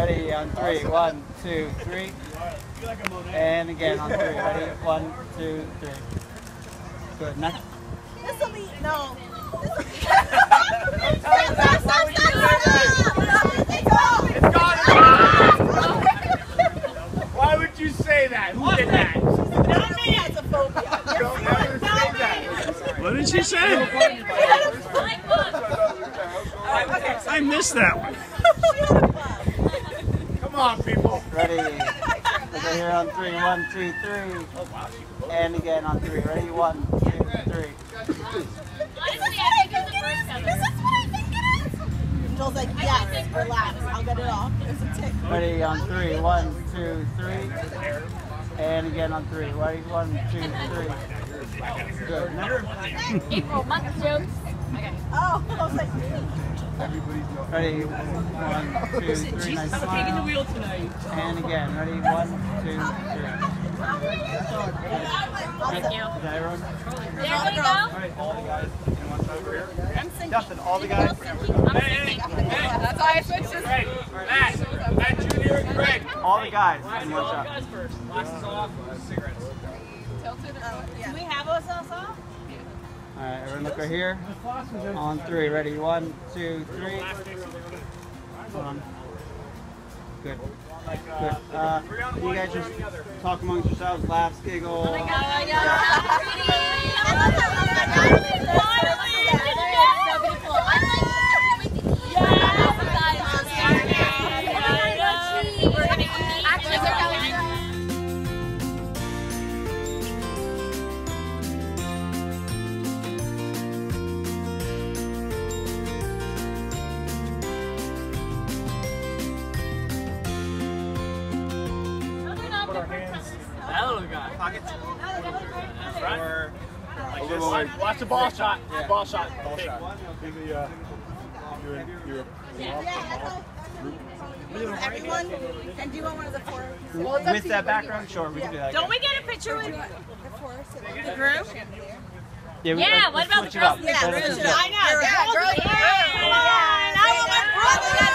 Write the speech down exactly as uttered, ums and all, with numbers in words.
Ready on three. One, two, three. And again on three. Ready? One, two, three. Good. Next. This will be no. Stop! Stop! Stop! Why would you say that? Who did that? Not me. Has a phobia. Don't ever say that. What did she say? I missed that one. Come on, people. Ready? Look at here on three. One, two, three. And again on three. Ready? One, two, three. Honestly, I think it's the first time. This is what I think it is. Joel's like, yes, relax. I'll get it all. There's a tick. Ready on three. One, two, three. And again on three. Ready? One, two, three. Good. Next. April, month jokes. Okay. Oh, I was like, Ready? One, two, three. Nice smile. I'm taking the wheel tonight. And again. Ready? One, two, three. Thank you. Is that everyone? There we go. All right, all the guys. Anyone over here? I'm thinking. Justin, all the guys. I'm thinking. That's why I switched this. Hey, Matt, Matt Junior and Greg. All the guys in one All shot. guys first. Glasses off. Cigarettes. Tilted. Oh, yeah. Do we have us off? All right, everyone look right here. On three. Ready? One, two, three. Hold on. Good. Good. Uh, you guys just talk amongst yourselves, laugh, giggle. Oh my God. Oh my God. I love that. That little guy. Pockets. Or like this. Watch, watch the ball shot. Yeah. Ball shot. Ball Take shot. one. Give the, uh, you're in, you're Everyone, and do you want one of the four? With that background, sure, we can do that. Don't again. we get a picture with The four. the group? Yeah, we, Yeah, let's, what let's about the switch it up. girls? Yeah, Let's switch switch it up. I know. Yeah, Girls, girls, yeah. girls. Come on. I want my brother.